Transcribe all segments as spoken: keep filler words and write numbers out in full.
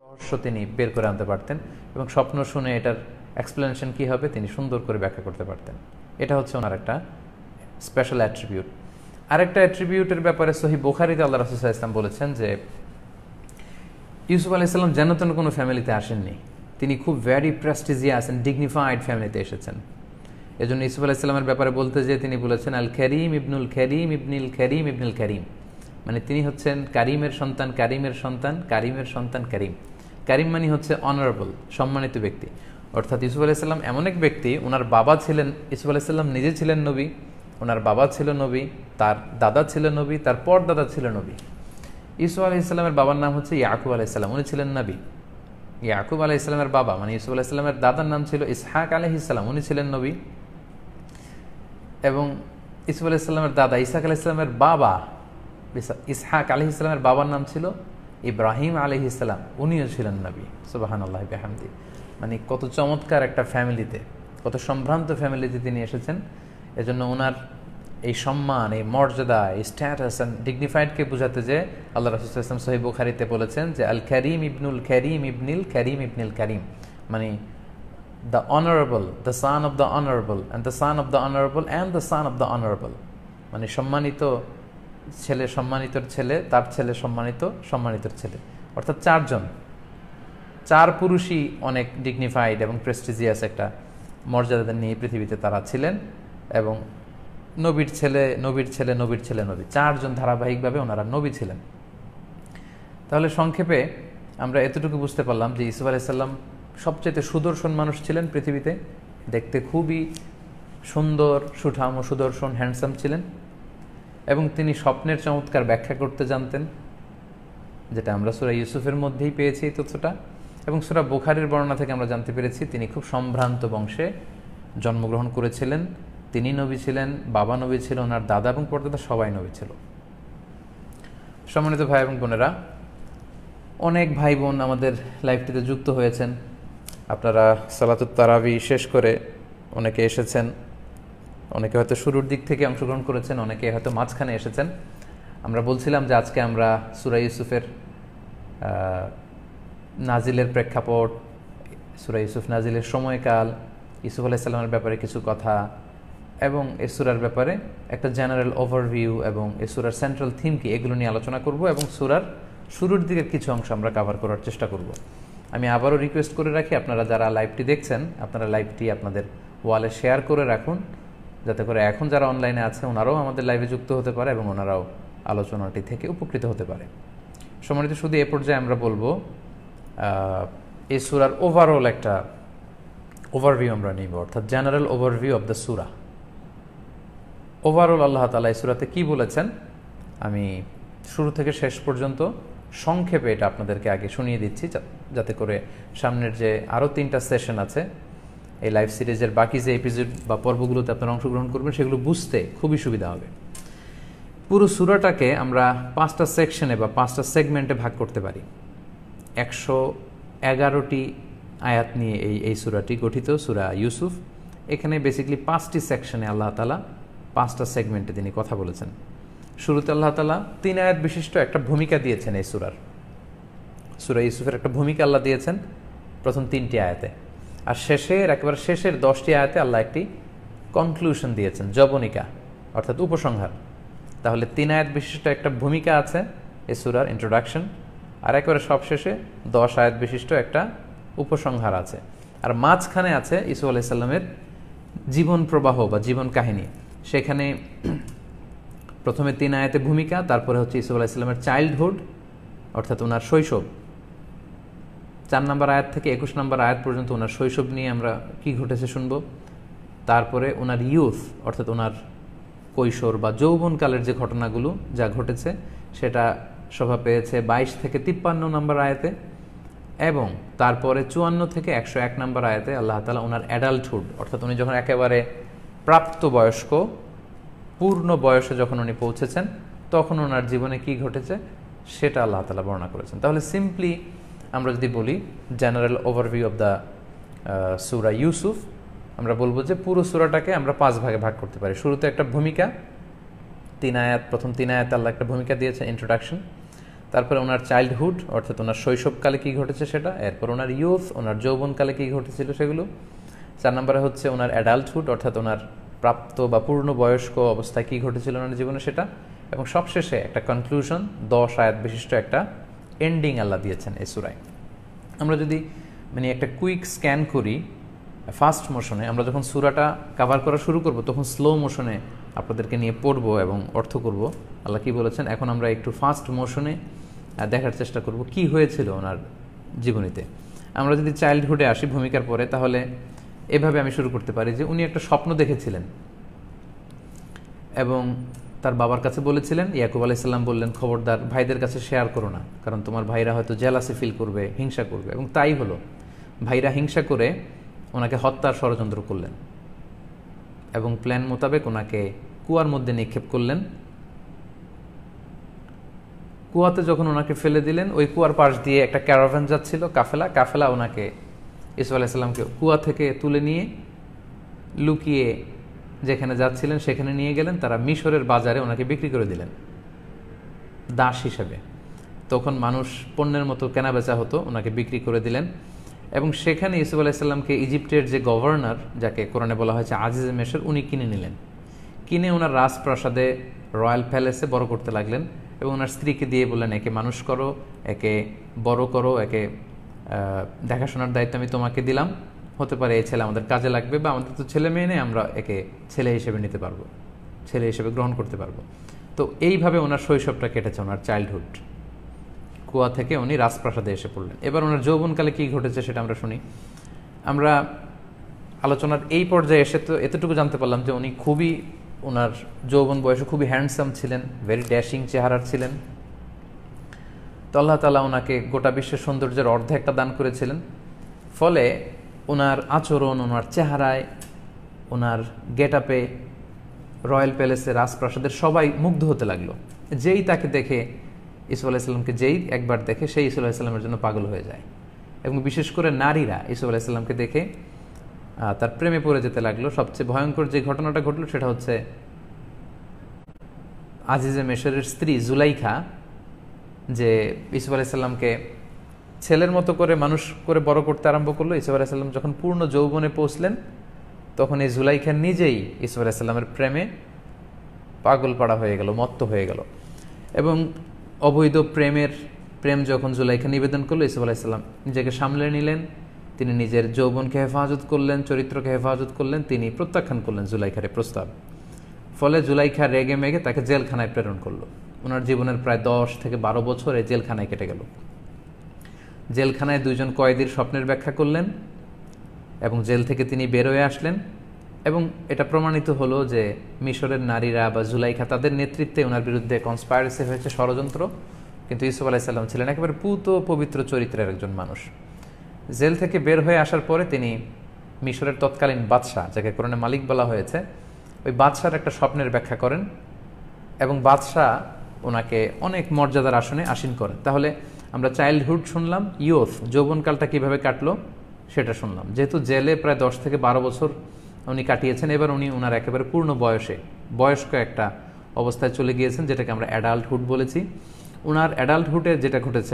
রহস্য তিনি বের করে আনতে পারতেন এবং স্বপ্ন শুনে এটার এক্সপ্লেনেশন কী হবে তিনি সুন্দর করে ব্যাখ্যা করতে পারতেন। এটা হচ্ছে ওনার একটা স্পেশাল অ্যাট্রিবিউট। আরেকটা অ্যাট্রিবিউটের ব্যাপারে সহিহ বুখারীতে আল্লাহ রাসূল সাল্লাল্লাহু আলাইহি ওয়াসাল্লাম বলেছেন যে ইউসুফ আলাইহিস সালাম যেন তেন কোনো ফ্যামিলিতে আসেননি, তিনি খুব ভ্যারি প্রেস্টিজিয়াস অ্যান্ড ডিগনিফাইড ফ্যামিলিতে এসেছেন। এজন্য ইউসুফ আলাইহিস সালামের ব্যাপারে বলতে যেয়ে তিনি বলেছেন আল করিম ইবনুল করিম ইবনুল করিম ইবনুল করিম, মানে তিনি হচ্ছেন কারিমের সন্তান কারিমের সন্তান কারিমের সন্তান কারিম। কারিম মানে হচ্ছে অনারেবল, সম্মানিত ব্যক্তি। অর্থাৎ ইউসুফ আলাইহিস সালাম এমন এক ব্যক্তি, ওনার বাবা ছিলেন, ইউসুফ আলাইহিস সালাম নিজে ছিলেন নবী, ওনার বাবা ছিল নবী, তার দাদা ছিল নবী, তার পর দাদা ছিল নবী। ইউসুফ আলাইহিস সালামের বাবার নাম হচ্ছে ইয়াকুব আলাইহিস সালাম, উনি ছিলেন নবী। ইয়াকুব আলাইহিস সালামের বাবা মানে ইউসুফ আলাইহিস সালামের দাদার নাম ছিল ইসহাক আলাইহিস সালাম, উনি ছিলেন নবী। এবং ইউসুফ আলাইহিস সালামের দাদা ইসহাক আলাইহিস সালামের বাবা ইসহাক আলাইহিস সালামের বাবার নাম ছিল ইব্রাহিম আলাইহিস সালাম, উনিও ছিলেন নবী। সুবহানাল্লাহি বিহামদি। মানে কত চমৎকার একটা ফ্যামিলিতে, কত সম্ভ্রান্ত ফ্যামিলিতে তিনি এসেছেন। এজন্য ওনার এই সম্মান, এই মর্যাদা, এই স্ট্যাটাস অ্যান্ড ডিগনিফাইডকে বোঝাতে যে আল্লাহ রাসূল সাল্লাল্লাহু আলাইহি ওয়াসাল্লাম সহিহ বুখারীতে বলেছেন যে আল করিম ইবনুল করিম ইবনুল করিম ইবনুল করিম, মানে the honourable, the son of the honourable and the son of the honourable and the son of the honourable, মানে সম্মানিত ছেলে সম্মানিতর ছেলে, তার ছেলে সম্মানিত সম্মানিতর ছেলে, অর্থাৎ চারজন, চার পুরুষই অনেক ডিগনিফাইড এবং প্রেস্টিজিয়াস একটা মর্যাদা নিয়ে পৃথিবীতে তারা ছিলেন। এবং নবীর ছেলে নবীর ছেলে নবীর ছেলে নবী, চারজন ধারাবাহিকভাবে ওনারা নবী ছিলেন। তাহলে সংক্ষেপে আমরা এতটুকু বুঝতে পারলাম যে ইউসুফ আলাইহিস সালাম সবচেয়ে সুদর্শন মানুষ ছিলেন পৃথিবীতে, দেখতে খুবই সুন্দর, সুঠাম ও সুদর্শন, হ্যান্ডসাম ছিলেন। এবং তিনি স্বপ্নের চমৎকার ব্যাখ্যা করতে জানতেন, যেটা আমরা সূরা ইউসুফের মধ্যেই পেয়েছি এই তথ্যটা। এবং সূরা বুখারীর বর্ণনা থেকে আমরা জানতে পেরেছি তিনি খুব সম্ভ্রান্ত বংশে জন্মগ্রহণ করেছিলেন। তিনি নবী ছিলেন, বাবা নবী ছিল, ওনার দাদা এবং পরদাদা সবাই নবী ছিল। সম্মানিত ভাই এবং বোনেরা, অনেক ভাই বোন আমাদের লাইভটিতে যুক্ত হয়েছেন। আপনারা সালাতুত তারাবি শেষ করে অনেকে এসেছেন, অনেকে হয়তো শুরুর দিক থেকে অংশগ্রহণ করেছেন, অনেকে হয়তো মাঝখানে এসেছেন। আমরা বলছিলাম যে আজকে আমরা সূরা ইউসুফের নাজিলের প্রেক্ষাপট, সূরা ইউসুফ নাজিলের সময়কাল, ইউসুফ আলাইহিস সালামের ব্যাপারে কিছু কথা এবং এই সূরার ব্যাপারে একটা জেনারেল ওভারভিউ এবং এই সূরার সেন্ট্রাল থিম কি, এগুলো নিয়ে আলোচনা করব এবং সূরার শুরুর দিকের কিছু অংশ আমরা কভার করার চেষ্টা করব। আমি আবারও রিকোয়েস্ট করে রাখি, আপনারা যারা লাইভটি দেখছেন আপনারা লাইভটি আপনাদের ওয়ালে শেয়ার করে রাখুন, যাতে করে এখন যারা অনলাইনে আছে ওনারাও আমাদের লাইভে যুক্ত হতে পারে এবং ওনারাও আলোচনাটি থেকে উপকৃত হতে পারে। সম্মানিত, শুধু এ পর্যায়ে আমরা বলবো এই সূরার ওভারঅল একটা ওভারভিউ আমরা নিব, অর্থাৎ জেনারেল ওভারভিউ অফ দ্য সূরা। ওভারঅল আল্লাহ তাআলা এই সূরাতে কী বলেছেন আমি শুরু থেকে শেষ পর্যন্ত সংক্ষেপে এটা আপনাদেরকে আগে শুনিয়ে দিচ্ছি, যাতে করে সামনের যে আরও তিনটা সেশন আছে এই লাইভ সিরিজের বাকি যে এপিসোড বা পর্বগুলোতে আপনারা অংশগ্রহণ করবেন সেগুলো বুঝতে খুবই সুবিধা হবে। পুরো সূরাটাকে আমরা পাঁচটা সেকশনে বা পাঁচটা সেগমেন্টে ভাগ করতে পারি। একশো এগারোটি আয়াত নিয়ে এই এই সূরাটি গঠিত, সূরা ইউসুফ। এখানে বেসিক্যালি পাঁচটি সেকশনে আল্লাহ তাআলা পাঁচটা সেগমেন্টে তিনি কথা বলেছেন। শুরুতে আল্লাহ তাআলা তিন আয়াত বিশিষ্ট একটা ভূমিকা দিয়েছেন এই সূরার, সূরা ইউসুফের একটা ভূমিকা আল্লাহ দিয়েছেন প্রথম তিনটি আয়াতে, আর শেষের একেবারে শেষের দশটি আয়াতে আল্লাহ একটি কনক্লুশন দিয়েছেন, জবনিকা অর্থাৎ উপসংহার। তাহলে তিন আয়াত বিশিষ্ট একটা ভূমিকা আছে এই সূরার ইন্ট্রোডাকশন, আর একেবারে সবশেষে দশ আয়াত বিশিষ্ট একটা উপসংহার আছে। আর মাঝখানে আছে ইউসুফ আলাইহিস সালামের জীবন প্রবাহ বা জীবন কাহিনী। সেখানে প্রথমে তিন আয়াতে ভূমিকা, তারপরে হচ্ছে ইউসুফ আলাইহিস সালামের চাইল্ডহুড অর্থাৎ ওনার শৈশব, চার নম্বর আয়াত থেকে একুশ নম্বর আয়াত পর্যন্ত ওনার শৈশব নিয়ে আমরা কি ঘটেছে শুনবো। তারপরে ওনার ইউথ অর্থাৎ ওনার কৈশোর বা যৌবনকালের যে ঘটনাগুলো যা ঘটেছে সেটা শোভা পেয়েছে বাইশ থেকে তিপ্পান্ন নম্বর আয়াতে। এবং তারপরে চুয়ান্ন থেকে একশো এক নম্বর আয়াতে আল্লাহ তাআলা ওনার অ্যাডাল্টহুড অর্থাৎ উনি যখন একেবারে প্রাপ্তবয়স্ক পূর্ণ বয়সে যখন উনি পৌঁছেছেন তখন ওনার জীবনে কি ঘটেছে সেটা আল্লাহ তাআলা বর্ণনা করেছেন। তাহলে সিম্পলি আমরা যদি বলি জেনারেল ওভারভিউ অফ দ্য সূরা ইউসুফ, আমরা বলবো যে পুরো সূরাটাকে আমরা পাঁচ ভাগে ভাগ করতে পারি। শুরুতে একটা ভূমিকা, তিন আয়াত, প্রথম তিন আয়াত আল্লাহ একটা ভূমিকা দিয়েছে, ইন্ট্রোডাকশন। তারপরে ওনার চাইল্ডহুড অর্থাৎ ওনার শৈশবকালে কী ঘটেছে সেটা, এরপর ওনার ইউথ ওনার যৌবনকালে কী ঘটেছিল সেগুলো, চার নম্বরে হচ্ছে ওনার অ্যাডাল্টহুড অর্থাৎ ওনার প্রাপ্ত বা পূর্ণ বয়স্ক অবস্থায় কী ঘটেছিল ওনার জীবনে সেটা, এবং সবশেষে একটা কনক্লুশন দশ আয়াত বিশিষ্ট একটা এন্ডিং আল্লাহ দিয়েছেন এই সূরায়। আমরা যদি মানে একটা কুইক স্ক্যান করি ফাস্ট মোশনে, আমরা যখন সূরাটা কভার করা শুরু করব তখন স্লো মোশনে আপনাদেরকে নিয়ে পড়ব এবং অর্থ করব আল্লাহ কী বলেছেন। এখন আমরা একটু ফাস্ট মোশনে দেখার চেষ্টা করব কি হয়েছিল ওনার জীবনীতে। আমরা যদি চাইল্ডহুডে আসি ভূমিকার পরে, তাহলে এভাবে আমি শুরু করতে পারি যে উনি একটা স্বপ্ন দেখেছিলেন এবং তার বাবার কাছে বলেছিলেন। ইয়াকুব আলাইহিস সালাম বললেন, খবরদার ভাইদের কাছে শেয়ার করো না, কারণ তোমার ভাইরা হয়তো জেলাসি ফিল করবে, হিংসা করবে। এবং তাই হলো, ভাইরা হিংসা করে ওনাকে হত্যার ষড়যন্ত্র করলেন এবং প্ল্যান মোতাবেক ওনাকে কুয়ার মধ্যে নিক্ষেপ করলেন। কুয়াতে যখন ওনাকে ফেলে দিলেন, ওই কুয়ার পাশ দিয়ে একটা ক্যারাভান যাচ্ছিল, কাফেলা কাফেলা ওনাকে ইউসুফ আলাইহিস সালামকে কুয়া থেকে তুলে নিয়ে লুকিয়ে যেখানে যাচ্ছিলেন সেখানে নিয়ে গেলেন। তারা মিশরের বাজারে ওনাকে বিক্রি করে দিলেন দাস হিসেবে। তখন মানুষ পণ্যের মতো কেনাবেচা হতো, ওনাকে বিক্রি করে দিলেন। এবং সেখানে ইউসুফ আলাইহিস সালামকে ইজিপ্টের যে গভর্নর, যাকে কোরআনে বলা হয়েছে আজিজে মেশর, উনি কিনে নিলেন। কিনে ওনার রাজপ্রাসাদে রয়্যাল প্যালেসে বড় করতে লাগলেন এবং ওনার স্ত্রীকে দিয়ে বললেন, একে মানুষ করো, একে বড় করো, একে দেখাশোনার দায়িত্ব আমি তোমাকে দিলাম। হতে পারে এই ছেলে আমাদের কাজে লাগবে, বা আমাদের তো ছেলে মেয়ে নেই, আমরা একে ছেলে হিসেবে নিতে পারবো, ছেলে হিসেবে গ্রহণ করতে পারবো। তো এইভাবে ওনার শৈশবটা কেটেছে, ওনার চাইল্ডহুড। কুয়া থেকে উনি রাজপ্রাসাদে এসে পড়লেন। এবার ওনার যৌবনকালে কী ঘটেছে সেটা আমরা শুনি। আমরা আলোচনার এই পর্যায়ে এসে তো এতটুকু জানতে পারলাম যে উনি খুবই, ওনার যৌবন বয়সে খুবই হ্যান্ডসাম ছিলেন, ভেরি ড্যাশিং চেহারার ছিলেন। তো আল্লাহ তাআলা ওনাকে গোটা বিশ্বের সৌন্দর্যের অর্ধেকটা দান করেছিলেন। ফলে ওনার আচরণ, ওনার চেহারায়, ওনার গেট আপে রয়্যাল প্যালেসে রাজপ্রাসাদের সবাই মুগ্ধ হতে লাগলো। যেই তাকে দেখে, ইউসুফ আলাইহিস সালামকে যেই একবার দেখে, সেই ইউসুফ আলাইহিস সালামের জন্য পাগল হয়ে যায়। এবং বিশেষ করে নারীরা ইউসুফ আলাইহিস সালামকে দেখে তার প্রেমে পড়ে যেতে লাগলো। সবচেয়ে ভয়ঙ্কর যে ঘটনাটা ঘটলো সেটা হচ্ছে আজিজে মেশরের স্ত্রী জুলাইখা, যে ইউসুফ আলাইহিস সালামকে ছেলের মতো করে মানুষ করে বড় করতে আরম্ভ করলো। ইউসুফ আলাইহিস সালাম যখন পূর্ণ যৌবনে পৌঁছলেন, তখন এই জুলাইখা নিজেই ইউসুফ আলাইহিস সালামের প্রেমে পাগল পাড়া হয়ে গেল, মত্ত হয়ে গেল। এবং অবৈধ প্রেমের প্রেম যখন জুলাইখা নিবেদন করলো, ইউসুফ আলাইহিস সালাম নিজেকে সামলে নিলেন। তিনি নিজের যৌবনকে হেফাজত করলেন, চরিত্রকে হেফাজত করলেন, তিনি প্রত্যাখ্যান করলেন জুলাইখার প্রস্তাব। ফলে জুলাইখা রেগে মেগে তাকে জেলখানায় প্রেরণ করলো। ওনার জীবনের প্রায় দশ থেকে বারো বছর এই জেলখানায় কেটে গেল। জেলখানায় দুইজন কয়েদির স্বপ্নের ব্যাখ্যা করলেন এবং জেল থেকে তিনি বের হয়ে আসলেন। এবং এটা প্রমাণিত হলো যে মিশরের নারীরা বা জুলাইখা, তাদের নেতৃত্বে ওনার বিরুদ্ধে কনস্পাইরেসি হয়েছে, ষড়যন্ত্র। কিন্তু ইউসুফ আলাইহিস সালাম ছিলেন একেবারে পূত পবিত্র চরিত্রের একজন মানুষ। জেল থেকে বের হয়ে আসার পরে তিনি মিশরের তৎকালীন বাদশাহ, যাকে কোরআনে মালিক বলা হয়েছে, ওই বাদশার একটা স্বপ্নের ব্যাখ্যা করেন এবং বাদশাহ ওনাকে অনেক মর্যাদার আসনে আসীন করেন। তাহলে আমরা চাইল্ডহুড শুনলাম, ইয়ুথ যৌবনকালটা কীভাবে কাটলো সেটা শুনলাম। যেহেতু জেলে প্রায় দশ থেকে বারো বছর উনি কাটিয়েছেন, এবার উনি ওনার একেবারে পূর্ণ বয়সে, বয়স্ক একটা অবস্থায় চলে গিয়েছেন, যেটাকে আমরা অ্যাডাল্টহুড বলেছি। ওনার অ্যাডাল্টহুডে যেটা ঘটেছে,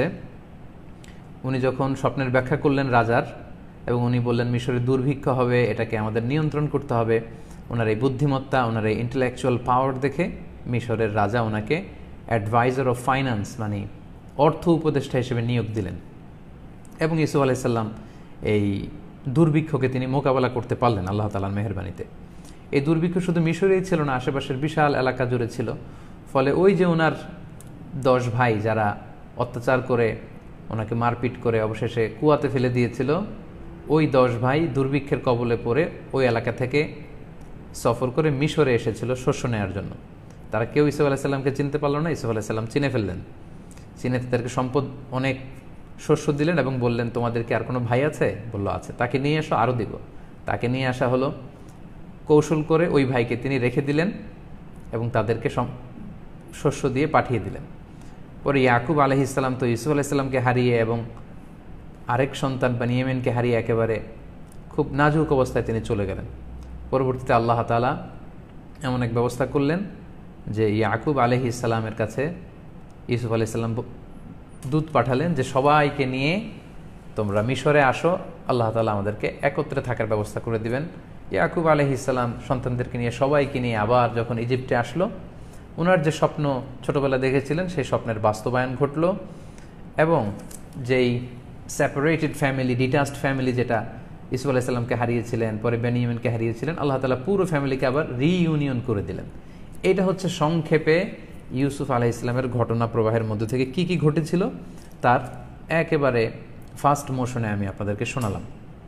উনি যখন স্বপ্নের ব্যাখ্যা করলেন রাজার, এবং উনি বললেন মিশরের দুর্ভিক্ষ হবে, এটাকে আমাদের নিয়ন্ত্রণ করতে হবে। ওনার এই বুদ্ধিমত্তা, ওনার এই ইন্টেলেকচুয়াল পাওয়ার দেখে মিশরের রাজা ওনাকে অ্যাডভাইজার অফ ফাইন্যান্স, মানে অর্থ উপদেষ্টা হিসেবে নিয়োগ দিলেন। এবং ইউসুফ আলাইহিস সালাম এই দুর্ভিক্ষকে তিনি মোকাবেলা করতে পারলেন আল্লাহ তাআলার মেহেরবানিতে। এই দুর্ভিক্ষ শুধু মিশরেই ছিল না, আশেপাশের বিশাল এলাকা জুড়ে ছিল। ফলে ওই যে ওনার দশ ভাই যারা অত্যাচার করে ওনাকে মারপিট করে অবশেষে কুয়াতে ফেলে দিয়েছিল, ওই দশ ভাই দুর্ভিক্ষের কবলে পড়ে ওই এলাকা থেকে সফর করে মিশরে এসেছিল শস্য নেওয়ার জন্য। তারা কেউ ইউসুফ আলাইহিস সালামকে চিনতে পারল না। ইউসুফ আলাইহিস সালাম চিনে ফেললেন, চিনে তাদেরকে সম্পদ অনেক শস্য দিলেন এবং বললেন, তোমাদের কি আর কোনো ভাই আছে? বললো আছে। তাকে নিয়ে এসো, আরও দিব। তাকে নিয়ে আসা হলো। কৌশল করে ওই ভাইকে তিনি রেখে দিলেন এবং তাদেরকে শস্য দিয়ে পাঠিয়ে দিলেন। পরে ইয়াকুব আলাইহিস সালাম তো ইউসুফ আলাইহিস সালামকে হারিয়ে এবং আরেক সন্তান বেনিয়ামিনকে হারিয়ে একেবারে খুব নাজুক অবস্থায় তিনি চলে গেলেন। পরবর্তীতে আল্লাহ তাআলা এমন এক ব্যবস্থা করলেন যে ইয়াকুব আলাইহিস সালামের কাছে ইউসুফ আলাইহিস সালাম দূত পাঠালেন যে সবাইকে নিয়ে তোমরা মিশরে আসো, আল্লাহ তাআলা আমাদেরকে একত্রে থাকার ব্যবস্থা করে দিবেন। ইয়াকুব আলাইহিস সালাম সন্তানদেরকে নিয়ে সবাইকে নিয়ে আবার যখন ইজিপ্টে আসলো, ওনার যে স্বপ্ন ছোটবেলা দেখেছিলেন সেই স্বপ্নের বাস্তবায়ন ঘটলো, এবং যেই সেপারেটেড ফ্যামিলি, ডিটাচড ফ্যামিলি যেটা ইউসুফ আলাইহিস সালামকে হারিয়েছিলেন, পরে বেনিয়ামিনকে হারিয়েছিলেন, আল্লাহ তাআলা পুরো ফ্যামিলিকে আবার রিইউনিয়ন করে দিলেন। এটা হচ্ছে সংক্ষেপে ইউসুফ আলাইহিস সালামের ঘটনা প্রবাহের মধ্যে থেকে কি কি ঘটেছিল তার একেবারে ফার্স্ট মোশনে আমি আপনাদেরকে শোনালাম।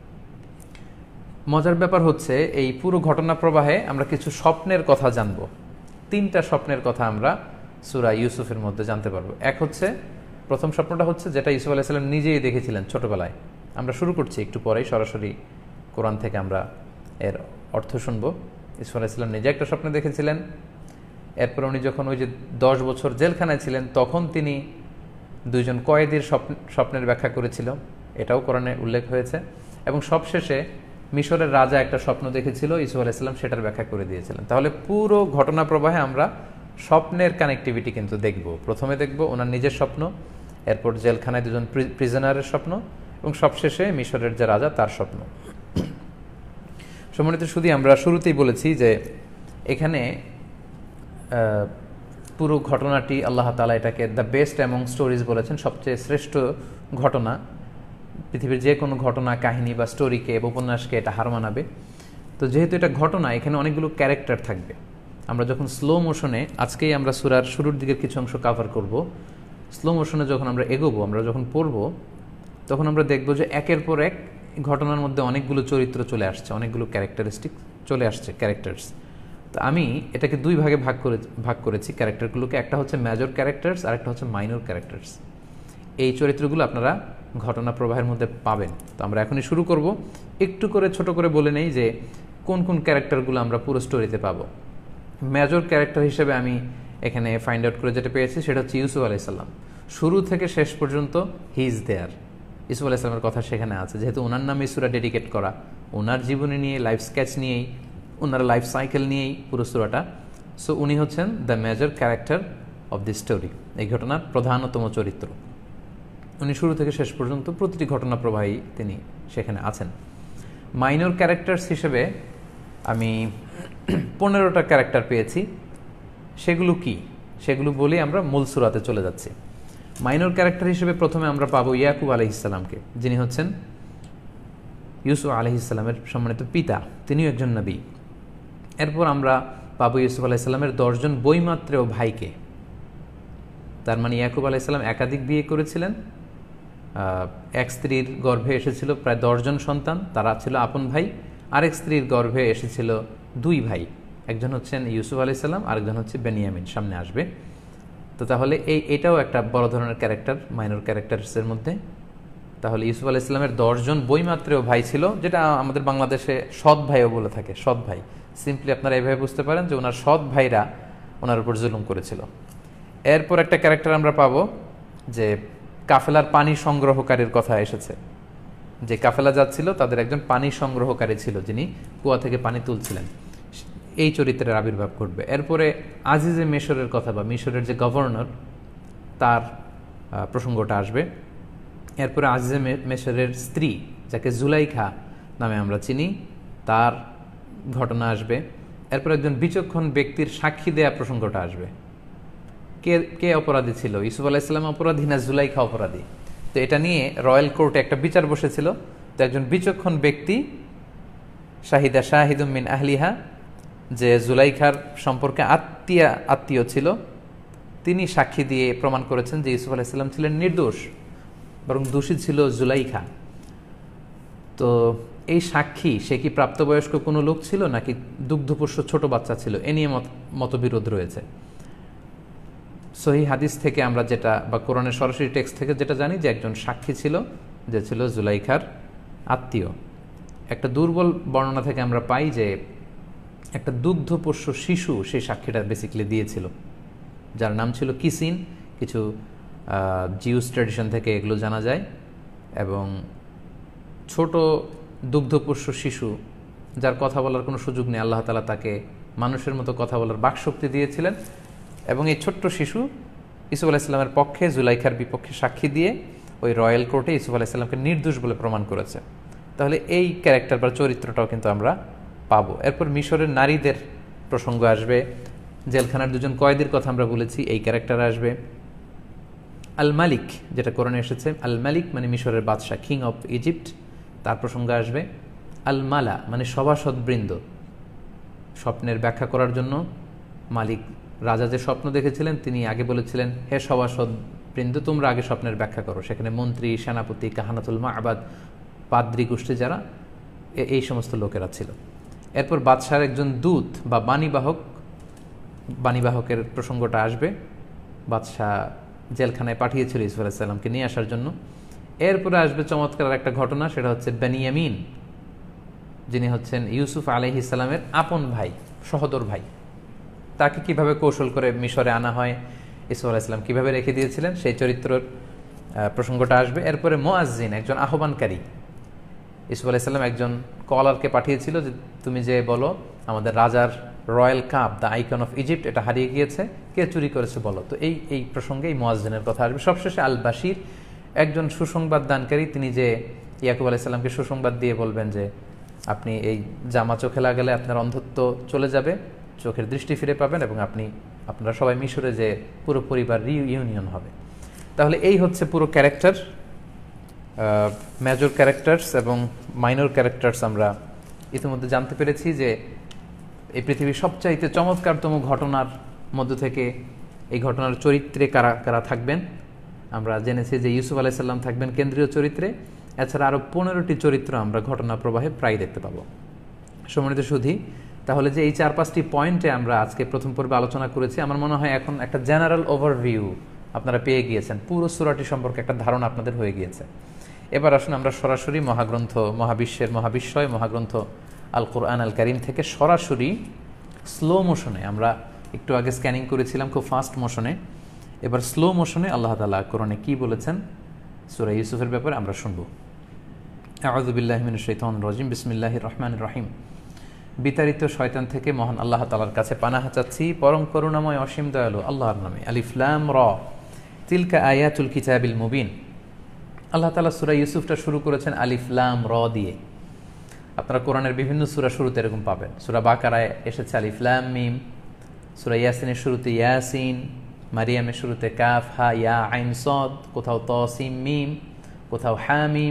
মজার ব্যাপার হচ্ছে এই পুরো ঘটনা প্রবাহে আমরা কিছু স্বপ্নের কথা জানব। তিনটা স্বপ্নের কথা আমরা সূরা ইউসুফের মধ্যে জানতে পারবো। এক হচ্ছে, প্রথম স্বপ্নটা হচ্ছে যেটা ইউসুফ আলাইহিস সালাম নিজেই দেখেছিলেন ছোটবেলায়। আমরা শুরু করছি একটু পরেই, সরাসরি কোরআন থেকে আমরা এর অর্থ শুনব। ইউসুফ আলাইহিস সালাম নিজে একটা স্বপ্ন দেখেছিলেন। এরপর উনি যখন ওই যে দশ বছর জেলখানায় ছিলেন তখন তিনি দুইজন কয়েদির স্বপ্ন স্বপ্নের ব্যাখ্যা করেছিল, এটাও কোরআনে উল্লেখ হয়েছে। এবং সবশেষে মিশরের রাজা একটা স্বপ্ন দেখেছিল, ইউসুফ আলাইহিস সালাম সেটার ব্যাখ্যা করে দিয়েছিলেন। তাহলে পুরো ঘটনা প্রবাহে আমরা স্বপ্নের কানেক্টিভিটি কিন্তু দেখব। প্রথমে দেখব ওনার নিজের স্বপ্ন, এরপর জেলখানায় দুজন প্রিজনারের স্বপ্ন, এবং সবশেষে মিশরের যে রাজা তার স্বপ্ন। সম্মানিত শুধু আমরা শুরুতেই বলেছি যে এখানে পুরো ঘটনাটি আল্লাহ তাআলা এটাকে দ্য বেস্ট অ্যামং স্টোরিজ বলেছেন, সবচেয়ে শ্রেষ্ঠ ঘটনা। পৃথিবীর যে কোনো ঘটনা, কাহিনী বা স্টোরিকে বা উপন্যাসকে এটা হার মানাবে। তো যেহেতু এটা ঘটনা, এখানে অনেকগুলো ক্যারেক্টার থাকবে। আমরা যখন স্লো মোশনে, আজকেই আমরা সূরার শুরুর দিকের কিছু অংশ কভার করব, স্লো মোশনে যখন আমরা এগোবো, আমরা যখন পড়ব, তখন আমরা দেখব যে একের পর এক ঘটনার মধ্যে অনেকগুলো চরিত্র চলে আসছে, অনেকগুলো ক্যারেক্টারিস্টিক চলে আসছে, ক্যারেক্টার্স। তো আমি এটাকে দুই ভাগে ভাগ করে ভাগ করেছি ক্যারেক্টারগুলোকে। একটা হচ্ছে মেজর ক্যারেক্টার্স আর একটা হচ্ছে মাইনর ক্যারেক্টার্স। এই চরিত্রগুলো আপনারা ঘটনা প্রবাহের মধ্যে পাবেন। তো আমরা এখনই শুরু করব। একটু করে ছোট করে বলে নেই যে কোন কোন ক্যারেক্টারগুলো আমরা পুরো স্টোরিতে পাবো। মেজর ক্যারেক্টার হিসেবে আমি এখানে ফাইন্ড আউট করে যেটা পেয়েছি সেটা হচ্ছে ইউসুফ আলাইহিস সালাম। শুরু থেকে শেষ পর্যন্ত হি ইজ দেয়ার। ইউসুফ আলাইহিস সালামের কথা সেখানে আছে, যেহেতু ওনার নামে সূরা ডেডিকেট করা, ওনার জীবনী নিয়ে, লাইফ স্কেচ নিয়েই, ওনার লাইফ সাইকেল নিয়েই পুরো সূরাটা। সো উনি হচ্ছেন the major character of the story, এই ঘটনার প্রধানতম চরিত্র। উনি শুরু থেকে শেষ পর্যন্ত প্রতিটি ঘটনা প্রবাহী তিনি সেখানে আছেন। মাইনর ক্যারেক্টার্স হিসেবে আমি পনেরোটা ক্যারেক্টার পেয়েছি। সেগুলো কি, সেগুলো বলে আমরা মূল সূরাতে চলে যাচ্ছি। মাইনর ক্যারেক্টার হিসেবে প্রথমে আমরা পাবো ইয়াকুব আলাইহিস সালামকে, যিনি হচ্ছেন ইউসুফ আলাইহিস সালামের সম্মানিত পিতা, তিনিও একজন নবী। এরপর আমরা পাবো ইউসুফ আলাইহিস সালামের দশজন বৈমাত্রেয় ভাইকে। তার মানে ইয়াকুব আলাইহিস সালাম একাধিক বিয়ে করেছিলেন। এক স্ত্রীর গর্ভে এসেছিল প্রায় দশজন সন্তান, তারা ছিল আপন ভাই। আরেক স্ত্রীর গর্ভে এসেছিল দুই ভাই, একজন হচ্ছেন ইউসুফ আলাইহিস সালাম, আরেকজন হচ্ছে বেনিয়ামিন, সামনে আসবে। তো তাহলে এই এটাও একটা বড় ধরনের ক্যারেক্টার মাইনর ক্যারেক্টার্সের মধ্যে। তাহলে ইউসুফ আলাইহিস সালামের দশজন বৈমাত্রেয় ভাই ছিল, যেটা আমাদের বাংলাদেশে সৎ ভাইও বলে থাকে। সৎ ভাই সিম্পলি আপনারা এভাবে বুঝতে পারেন যে ওনার সৎ ভাইরা ওনার উপর জুলুম করেছিল। এরপর একটা ক্যারেক্টার আমরা পাবো যে কাফেলার পানি সংগ্রহকারীর কথা এসেছে। যে কাফেলা যাচ্ছিল তাদের একজন পানি সংগ্রহকারী ছিল, যিনি কুয়া থেকে পানি তুলছিলেন। এই চরিত্রের আবির্ভাব ঘটবে। এরপরে আজিজে মিশরের কথা বা মিশরের যে গভর্নর, তার প্রসঙ্গটা আসবে। এরপরে আজিজে মিশরের স্ত্রী, যাকে জুলাইখা নামে আমরা চিনি, তার ঘটনা আসবে। এরপর একজন বিচক্ষণ ব্যক্তির সাক্ষী দেয়া প্রসঙ্গটা আসবে। কে কে অপরাধী ছিল, ইউসুফ আলাইহিস সালাম অপরাধী না জুলাইখা অপরাধী? তো এটা নিয়ে রয়্যাল কোর্টে একটা বিচার বসেছিল। তো একজন বিচক্ষণ ব্যক্তি, শাহিদা শাহিদুম মিন আহলিহা, যে জুলাইখার সম্পর্কে আত্মীয় আত্মীয় ছিল, তিনি সাক্ষী দিয়ে প্রমাণ করেছেন যে ইউসুফ আলাইহিস সালাম ছিলেন নির্দোষ, বরং দোষী ছিল জুলাইখা। তো এই সাক্ষী, সে কি প্রাপ্তবয়স্ক কোনো লোক ছিল নাকি দুগ্ধপোষ্য ছোট বাচ্চা ছিল, এ নিয়ে মতবিরোধ রয়েছে। সহিহ হাদিস থেকে আমরা যেটা, বা কোরআনের সরাসরি টেক্সট থেকে যেটা জানি, যে একজন সাক্ষী ছিল যে ছিল জুলাইখার আত্মীয়। একটা দুর্বল বর্ণনা থেকে আমরা পাই যে একটা দুগ্ধপোষ্য শিশু সেই সাক্ষীটা বেসিক্যালি দিয়েছিল, যার নাম ছিল কিসিন। কিছু জিউস ট্র্যাডিশন থেকে এগুলো জানা যায়। এবং ছোট দুগ্ধপোষ্য শিশু, যার কথা বলার কোনো সুযোগ নেই, আল্লাহ তাআলা তাকে মানুষের মতো কথা বলার বাকশক্তি দিয়েছিলেন। এবং এই ছোট্ট শিশু ইউসুফ আলাইহিসসালামের পক্ষে জুলাইখার বিপক্ষে সাক্ষী দিয়ে ওই রয়্যাল কোর্টে ইউসুফ আলাইহিসসালামকে নির্দোষ বলে প্রমাণ করেছে। তাহলে এই ক্যারেক্টার বা চরিত্রটাও কিন্তু আমরা পাবো। এরপর মিশরের নারীদের প্রসঙ্গ আসবে, জেলখানার দুজন কয়েদির কথা আমরা বলেছি, এই ক্যারেক্টার আসবে। আল মালিক, যেটা কোরআনে এসেছে, আল মালিক মানে মিশরের বাদশাহ, কিং অফ ইজিপ্ট, তার প্রসঙ্গ আসবে। আল মালা মানে সভাসদবৃন্দ, স্বপ্নের ব্যাখ্যা করার জন্য মালিক রাজা যে স্বপ্ন দেখেছিলেন তিনি আগে বলেছিলেন, হে সভাসদবৃন্দ তোমরা আগে স্বপ্নের ব্যাখ্যা করো। সেখানে মন্ত্রী, সেনাপতি, কাহানাতুল মা'বাদ, পাদ্রী গোষ্ঠী যারা, এই সমস্ত লোকেরা ছিল। এরপর বাদশার একজন দূত বা বাণীবাহক, বাণীবাহকের প্রসঙ্গটা আসবে। বাদশাহ জেলখানায় পাঠিয়েছিল ইউসুফ আলাইহিস সালামকে নিয়ে আসার জন্য। এরপরে আসবে চমৎকার একটা ঘটনা, সেটা হচ্ছে বেনিয়ামিন, যিনি হচ্ছেন ইউসুফ আলাইহিস সালামের আপন ভাই, সহোদর ভাই। তাকে কিভাবে কৌশল করে মিশরে আনা হয়, ইউসুফ আলাইহিস সালাম কিভাবে রেখে দিয়েছিলেন, সেই চরিত্রের প্রসঙ্গটা আসবে। এরপরে মুআজ্জিন, একজন আহ্বানকারী। ইউসুফ আলাইহিস সালাম একজন কলারকে পাঠিয়েছিল যে তুমি যে বলো আমাদের রাজার royal cup, the icon of Egypt, এটা হারিয়ে গিয়েছে, কে চুরি করেছে বলো। তো এই এই প্রসঙ্গে এই মুআজ্জিনের কথা আসবে। সবশেষে আল বাশির, একজন সুসংবাদ দানকারী, তিনি যে ইয়াকুব আলাইহিস সালামকে সুসংবাদ দিয়ে বলবেন যে আপনি এই জামা চোখে লাগালে আপনার অন্ধত্ব চলে যাবে, চোখের দৃষ্টি ফিরে পাবেন এবং আপনি আপনারা সবাই মিশরে যে পুরো পরিবার রিইউনিয়ন হবে। তাহলে এই হচ্ছে পুরো ক্যারেক্টার, মেজর ক্যারেক্টার্স এবং মাইনর ক্যারেক্টার্স আমরা ইতিমধ্যে জানতে পেরেছি যে এই পৃথিবীর সবচাইতে চমৎকারতম ঘটনার মধ্য থেকে এই ঘটনার চরিত্রে কারা কারা থাকবেন আমরা জেনেছি যে ইউসুফ আলাইহিস সালাম থাকবেন কেন্দ্রীয় চরিত্রে। এছাড়া আরও পনেরোটি চরিত্র আমরা ঘটনা প্রবাহে প্রায় দেখতে পাবো। সম্মানিত সুধী, তাহলে যে এই চার পাঁচটি পয়েন্টে আমরা আজকে প্রথম পর্বে আলোচনা করেছি, আমার মনে হয় এখন একটা জেনারেল ওভারভিউ আপনারা পেয়ে গিয়েছেন, পুরো সূরাটি সম্পর্কে একটা ধারণা আপনাদের হয়ে গিয়েছে। এবার আসুন আমরা সরাসরি মহাগ্রন্থ, মহাবিশ্বের মহাবিশ্বয় মহাগ্রন্থ আল কোরআন আল কারীম থেকে সরাসরি স্লো মোশনে, আমরা একটু আগে স্ক্যানিং করেছিলাম খুব ফাস্ট মোশনে, এবার স্লো মোশনে আল্লাহ তাআলা কোরআনে কি বলেছেন সূরা ইউসুফের ব্যাপারে আমরা শুনব। আউযু বিল্লাহি মিনাশ শাইতানির রাজিম, বিসমিল্লাহির রহমানির রহিম। বিতাড়িত শয়তান থেকে মহান আল্লাহ তাআলার কাছে পানাহ চাচ্ছি, পরম করুণাময় অসীম দয়ালু আল্লাহর নামে। আলিফ লাম রা, তিলকা আয়াতুল কিতাবিল মুবিন। আল্লাহ তাআলা সূরা ইউসুফটা শুরু করেছেন আলিফ লাম র দিয়ে। আপনারা কোরআনের বিভিন্ন সূরা শুরুতে এরকম পাবেন। সূরা বাকারায় এসেছে আলিফ লাম মিম, সূরা ইয়াসিনের শুরুতে ইয়াসিন, মারিয়ামের শুরুতে কাফ হা ইয়া আইন সদ, কোথাও ত সিম মিম, কোথাও হা মিম।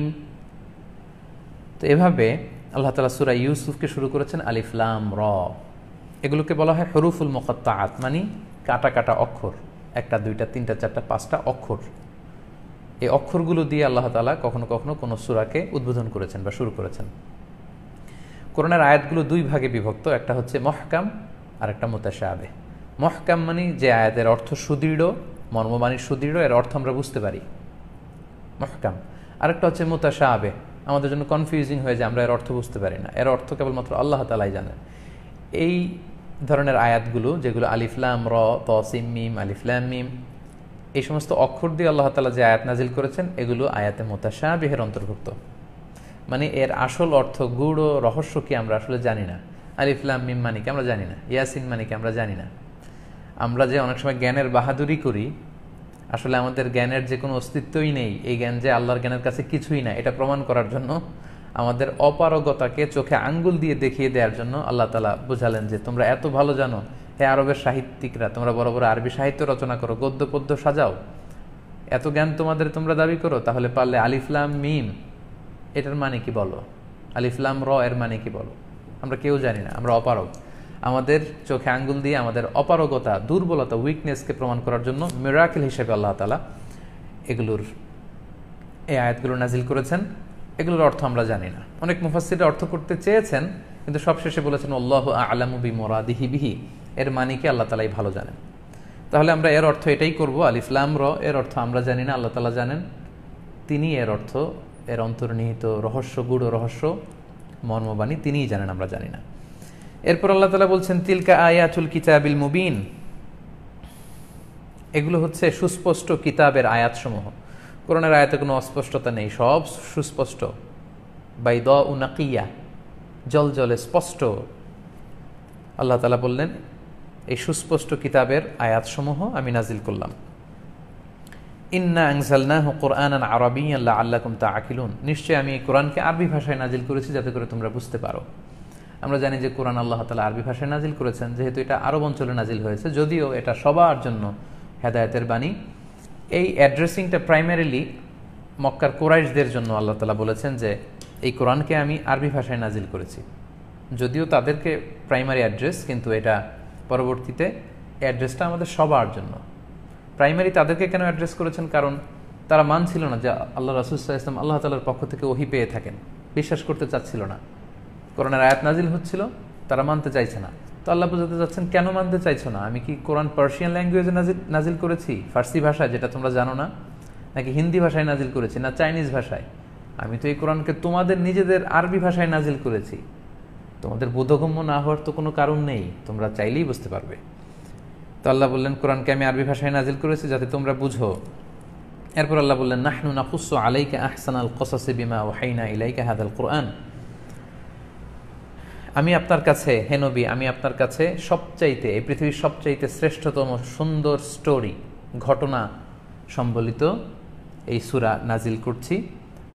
তো এভাবে আল্লাহ তাআলা সূরা ইউসুফকে শুরু করেছেন আলিফ লাম র। এগুলোকে বলা হয় হুরুফুল মুকাত্তাআত, মানে কাটা কাটা অক্ষর, একটা দুইটা তিনটা চারটা পাঁচটা অক্ষর। এই অক্ষরগুলো দিয়ে আল্লাহ তাআলা কখনো কখনো কোনো সূরাকে উদ্বোধন করেছেন বা শুরু করেছেন। কোরআনের আয়াতগুলো দুই ভাগে বিভক্ত, একটা হচ্ছে মহকাম আর একটা মুতাশাবিহ। মহকাম মানে যে আয়াতের অর্থ সুদৃঢ়, মর্মবাণী সুদৃঢ়, এর অর্থ আমরা বুঝতে পারি, মহকাম। আরেকটা হচ্ছে মুতাশাবিহ, আমাদের জন্য কনফিউজিং হয়ে যায়, আমরা এর অর্থ বুঝতে পারি না, এর অর্থ কেবলমাত্র আল্লাহ তাআলাই জানেন। এই ধরনের আয়াতগুলো যেগুলো আলিফ লাম র, ত সিম মিম, আলিফ লাম মিম, এই সমস্ত অক্ষর দিয়ে আল্লাহ তাআলা যে আয়াত নাজিল করেছেন এগুলো আয়াতে মুতাশাবিহের অন্তর্ভুক্ত, মানে এর আসল অর্থ গূঢ় রহস্য কি আমরা আসলে জানি না। আলিফ লাম মিম মানে কি আমরা জানি না, ইয়াসিন মানে কি আমরা জানি না। আমরা যে অনেক সময় জ্ঞানের বাহাদুরি করি, আসলে আমাদের জ্ঞানের যে কোনো অস্তিত্বই নেই, এই জ্ঞান যে আল্লাহর জ্ঞানের কাছে কিছুই না, এটা প্রমাণ করার জন্য আমাদের অপারগতাকে চোখে আঙ্গুল দিয়ে দেখিয়ে দেওয়ার জন্য আল্লাহ তাআলা বুঝালেন যে তোমরা এত ভালো জানো, হে আরবের সাহিত্যিকরা, তোমরা বড় বড় আরবি সাহিত্য রচনা করো, গদ্য পদ্য সাজাও, এত জ্ঞান তোমাদের তোমরা দাবি করো, তাহলে পারলে আলিফ লাম মিম এটার মানে কি বলো, আলিফ লাম র এর মানে কি বলো। আমরা কেউ জানি না, আমরা অপারগ। আমাদের চোখে আঙ্গুল দিয়ে আমাদের অপারগতা, দুর্বলতা, উইকনেসকে প্রমাণ করার জন্য মিরাকেল হিসেবে আল্লাহ তাআলা এগুলোর এই আয়াতগুলো নাজিল করেছেন। এগুলোর অর্থ আমরা জানি না। অনেক মুফাসসির অর্থ করতে চেয়েছেন, কিন্তু সবশেষে বলেছেন আল্লাহু আ'লামু বিমুরাদিহি বিহি, এর মানে কি আল্লাহ তাআলাই ভালো জানেন। তাহলে আমরা এর অর্থ এটাই করব, আলিফ লাম র এর অর্থ আমরা জানি না, আল্লাহ তাআলা জানেন। তিনি এর অর্থ, এর অন্তর্নিহিত রহস্য, গূঢ় রহস্য, মর্মবাণী তিনিই জানেন, আমরা জানি না। এরপর আল্লাহ তাআলা বলছেন তিলকা আয়াতুল কিতাবিল মুবিন, এগুলো হচ্ছে সুস্পষ্ট কিতাবের আয়াতসমূহ। কোরআনের আয়াতে কোনো অস্পষ্টতা নেই, সব সুস্পষ্ট, বাইদা উ নাকিয়া, জল জলে স্পষ্ট। আল্লাহ তাআলা বললেন এই সুস্পষ্ট কিতাবের আয়াতসমূহ আমি নাজিল করলাম। ইন্না আনজালনাহু কুরআনান আরাবিয়্যান লাআল্লাকুম তাআকিলুন, নিশ্চয়ই আমি এই কোরআনকে আরবি ভাষায় নাজিল করেছি যাতে করে তোমরা বুঝতে পারো। আমরা জানি যে কোরআন আল্লাহ তাআলা আরবি ভাষায় নাজিল করেছেন, যেহেতু এটা আরব অঞ্চলে নাজিল হয়েছে, যদিও এটা সবার জন্য হেদায়েতের বাণী। এই অ্যাড্রেসিংটা প্রাইমারিলি মক্কার কুরাইশদের জন্য আল্লাহ তাআলা বলেছেন যে এই কোরআনকে আমি আরবি ভাষায় নাজিল করেছি, যদিও তাদেরকে প্রাইমারি অ্যাড্রেস, কিন্তু এটা পরবর্তীতে অ্যাড্রেসটা আমাদের সবার জন্য। প্রাইমারি তাদেরকে কেন অ্যাড্রেস করেছেন? কারণ তারা মানছিল না যে আল্লাহ রাসূল সাল্লাল্লাহু আলাইহি ওয়াসাল্লাম আল্লাহ তাআলার পক্ষ থেকে ওহী পেয়ে থাকেন, বিশ্বাস করতে চাচ্ছিল না। কোরআনের আয়াত নাজিল হচ্ছিল, তারা মানতে চাইছে না। তো আল্লাহ বোঝাতে চাচ্ছেন, কেন মানতে চাইছো না? আমি কি কোরআন পার্সিয়ান ল্যাঙ্গুয়েজে নাজিল নাজিল করেছি, ফার্সি ভাষায়, যেটা তোমরা জানো না, নাকি হিন্দি ভাষায় নাজিল করেছি, না চাইনিজ ভাষায়? আমি তো এই কোরআনকে তোমাদের নিজেদের আরবি ভাষায় নাজিল করেছি। তোমাদের বোধগম্য না হওয়ার তো কোনো কারণ নেই, তোমরা চাইলেই বুঝতে পারবে। তো আল্লাহ বললেন, কোরআনকে আমি আরবি ভাষায় নাজিল করেছি যাতে তোমরা বুঝো। এরপর আল্লাহ বললেন, নাহনু নাকুসসু আলাইকা আহসানাল কসাসি বিমা ওয়াহাইনা ইলাইকা হাদাল কোরআন, আমি আপনার কাছে, হে নবী, আমি আপনার কাছে সবচাইতে, এই পৃথিবীর সবচাইতে শ্রেষ্ঠতম সুন্দর স্টোরি, ঘটনা সম্বলিত এই সূরা নাজিল করছি।